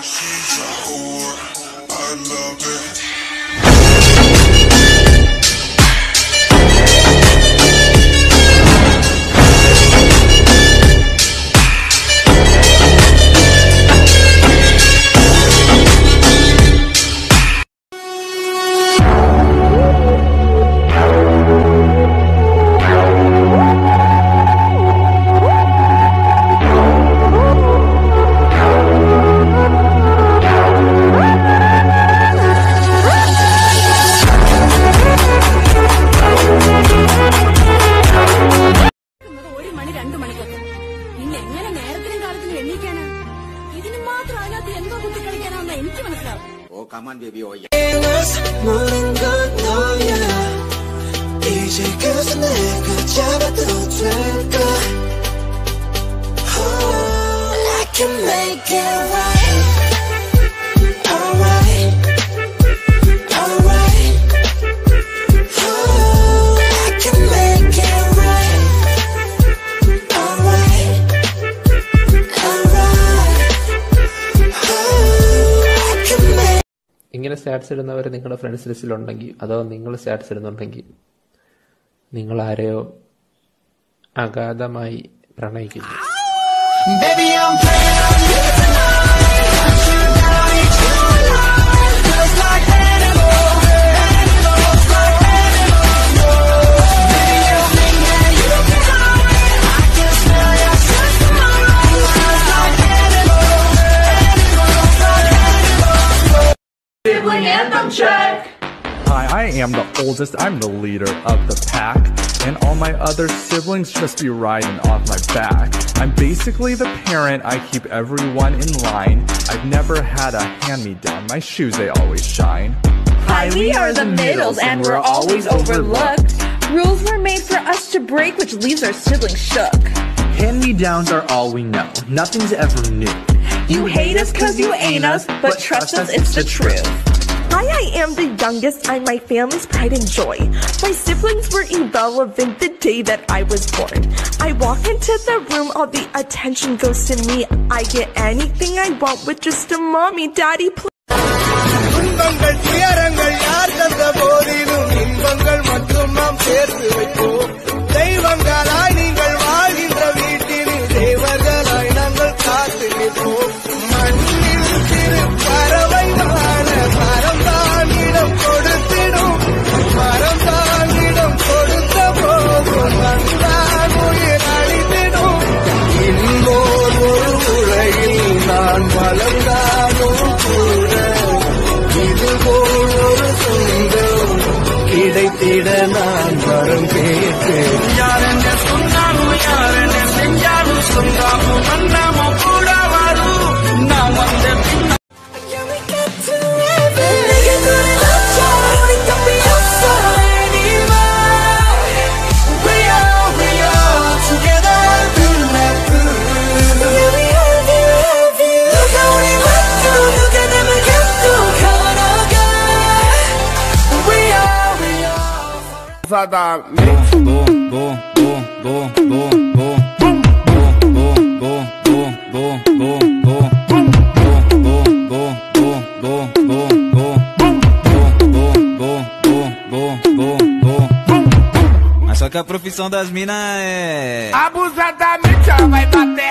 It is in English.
She's a whore, I love it. Oh, come on, baby. Oh, yeah. I can make it right. Alright, alright. I can make it right. Alright, alright. ഇങ്ങനെ status ഇടുന്നവർ നിങ്ങളുടെ friends ലിസ്റ്റിലുണ്ടെങ്കിൽ അതോ നിങ്ങൾ status ഇടുന്നുണ്ടെങ്കിൽ നിങ്ങൾ ആരെയോ അഗാധമായി പ്രണയിക്കുന്നു. Sibling anthem check! Hi, I am the oldest, I'm the leader of the pack, and all my other siblings just be riding off my back. I'm basically the parent, I keep everyone in line. I've never had a hand-me-down, my shoes they always shine. Hi, we are the middles and we're always overlooked. Rules were made for us to break, which leaves our siblings shook. Hand-me-downs are all we know, nothing's ever new. You hate us cause you ain't us, but trust us, it's the truth. Hi, I am the youngest, I'm my family's pride and joy. My siblings were irrelevant the day that I was born. I walk into the room, all the attention goes to me. I get anything I want with just a mommy, daddy, please. கிடைத்திட நான் வரம் கேட்டேன். யாரென்ன சொன்னாலும் யாரென்ன செஞ்சாலும் சொன்னாலும் வந்தாமோ கூட வரும் நான் வந்த பின்ன. Mas só que a profissão das minas é... Abusadamente vai bater.